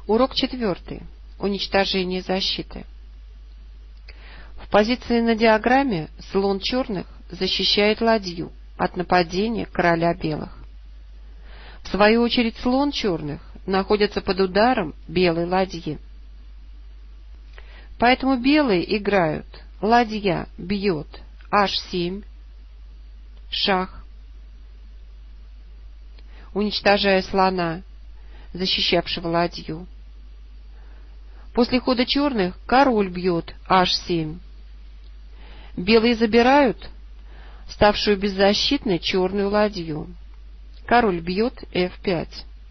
Урок 4. Уничтожение защиты. В позиции на диаграмме слон черных защищает ладью от нападения короля белых. В свою очередь слон черных находится под ударом белой ладьи. Поэтому белые играют: ладья бьет h7, шах, уничтожая слона, защищавшего ладью. После хода черных король бьет h7. Белые забирают ставшую беззащитной черную ладью. Король бьет f5,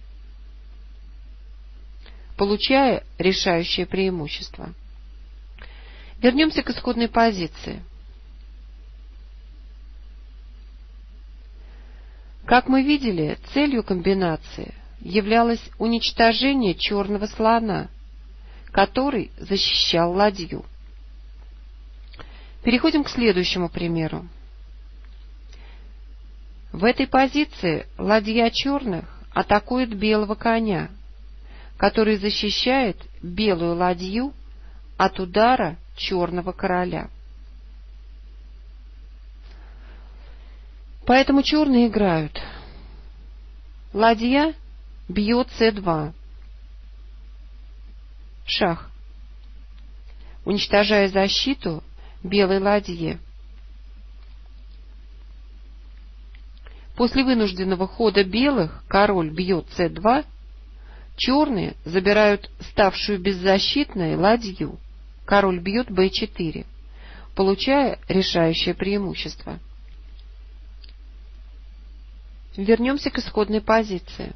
получая решающее преимущество. Вернемся к исходной позиции. Как мы видели, целью комбинации являлось уничтожение черного слона, который защищал ладью. Переходим к следующему примеру. В этой позиции ладья черных атакует белого коня, который защищает белую ладью от удара черного короля. Поэтому черные играют: ладья бьет c2, шах, уничтожая защиту белой ладьи. После вынужденного хода белых король бьет c2, черные забирают ставшую беззащитной ладью, король бьет b4, получая решающее преимущество. Вернемся к исходной позиции.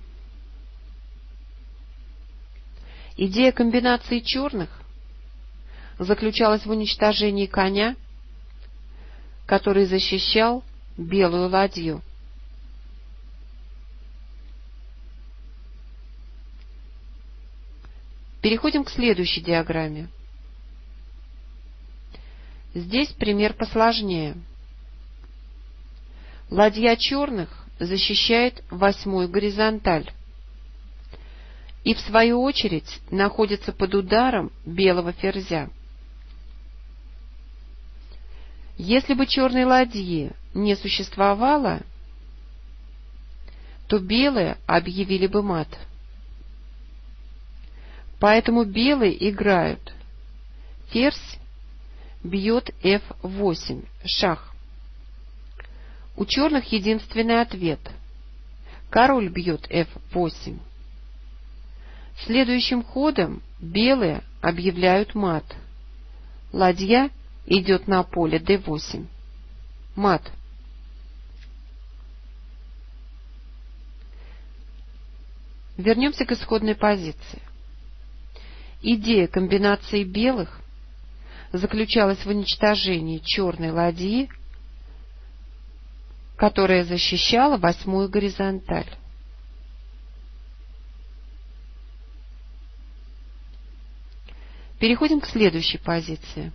Идея комбинации черных заключалась в уничтожении коня, который защищал белую ладью. Переходим к следующей диаграмме. Здесь пример посложнее. Ладья черных защищает 8-ю горизонталь и, в свою очередь, находится под ударом белого ферзя. Если бы черной ладьи не существовало, то белые объявили бы мат. Поэтому белые играют: ферзь бьет f8, шах. У черных единственный ответ: король бьет f8. Следующим ходом белые объявляют мат. Ладья идет на поле d8. Мат. Вернемся к исходной позиции. Идея комбинации белых заключалась в уничтожении черной ладьи, которая защищала 8-ю горизонталь. Переходим к следующей позиции.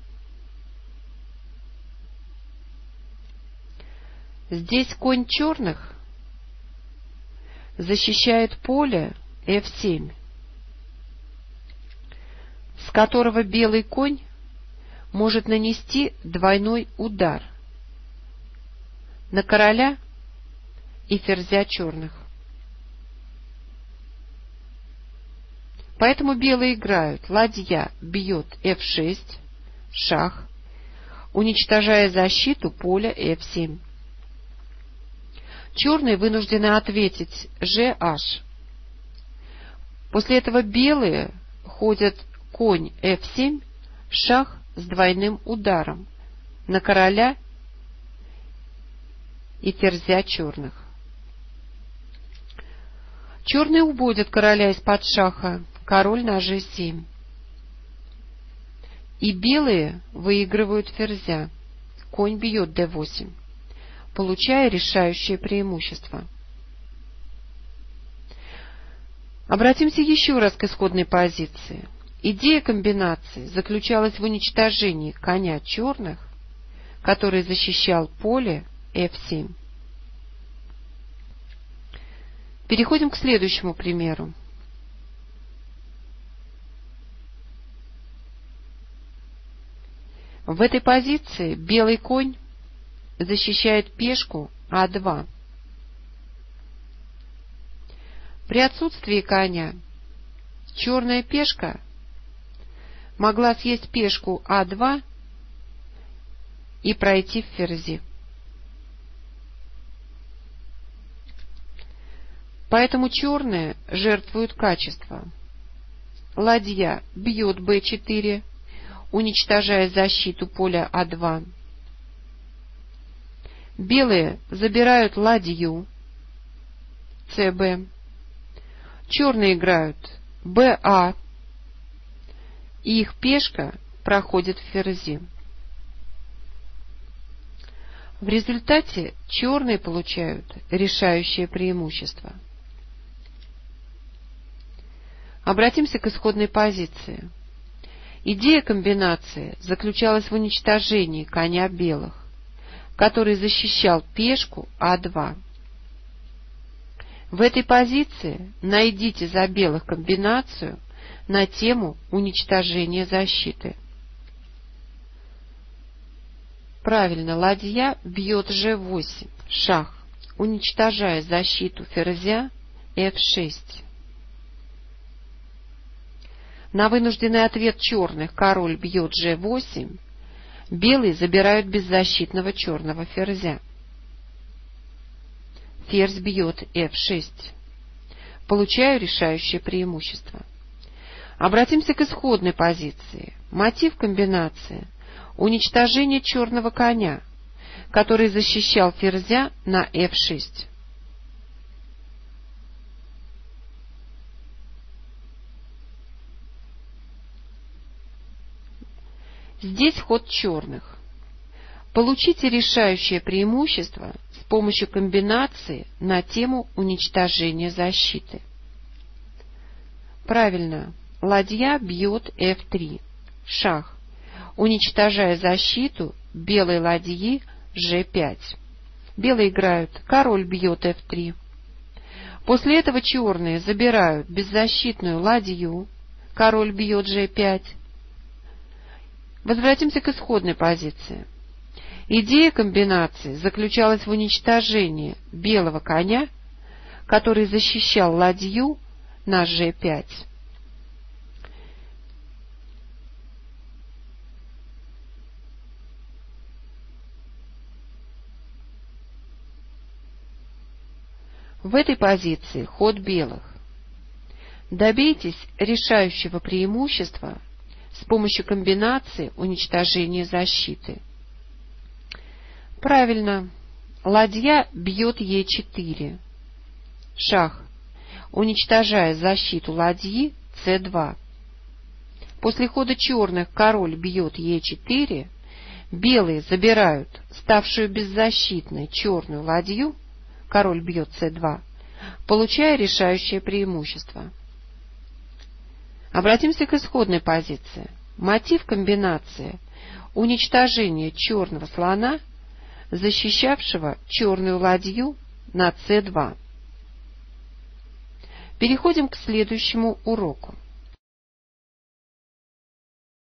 Здесь конь черных защищает поле f7, с которого белый конь может нанести двойной удар на короля и ферзя черных. Поэтому белые играют: ладья бьет f6, шах, уничтожая защиту поля f7. Черные вынуждены ответить gh. После этого белые ходят конь f7, шах с двойным ударом на короля и ферзя черных. Черные уводят короля из-под шаха, король на g7. И белые выигрывают ферзя, конь бьет d8, получая решающее преимущество. Обратимся еще раз к исходной позиции. Идея комбинации заключалась в уничтожении коня черных, который защищал поле f7. Переходим к следующему примеру. В этой позиции белый конь защищает пешку А2. При отсутствии коня черная пешка могла съесть пешку А2 и пройти в ферзи. Поэтому черные жертвуют качество. Ладья бьет Б4, уничтожая защиту поля А2. Белые забирают ладью ЦБ. Черные играют БА, и их пешка проходит в ферзи. В результате черные получают решающее преимущество. Обратимся к исходной позиции. Идея комбинации заключалась в уничтожении коня белых, который защищал пешку А2. В этой позиции найдите за белых комбинацию на тему уничтожения защиты. Правильно, ладья бьет Ж8, шах, уничтожая защиту ферзя F6. На вынужденный ответ черных король бьет Ж8, белые забирают беззащитного черного ферзя. Ферзь бьет F6. Получаю решающее преимущество. Обратимся к исходной позиции. Мотив комбинации — уничтожение черного коня, который защищал ферзя на F6. Здесь ход черных. Получите решающее преимущество с помощью комбинации на тему уничтожения защиты. Правильно, ладья бьет F3, шах, уничтожая защиту белой ладьи G5. Белые играют король бьет F3. После этого черные забирают беззащитную ладью, король бьет G5. Возвратимся к исходной позиции. Идея комбинации заключалась в уничтожении белого коня, который защищал ладью на G5. В этой позиции ход белых. Добейтесь решающего преимущества с помощью комбинации уничтожения защиты. Правильно, ладья бьет Е4, шах, уничтожая защиту ладьи С2. После хода черных король бьет Е4, белые забирают ставшую беззащитной черную ладью, король бьет С2, получая решающее преимущество. Обратимся к исходной позиции. Мотив комбинации — уничтожение черного слона, защищавшего черную ладью на С2. Переходим к следующему уроку.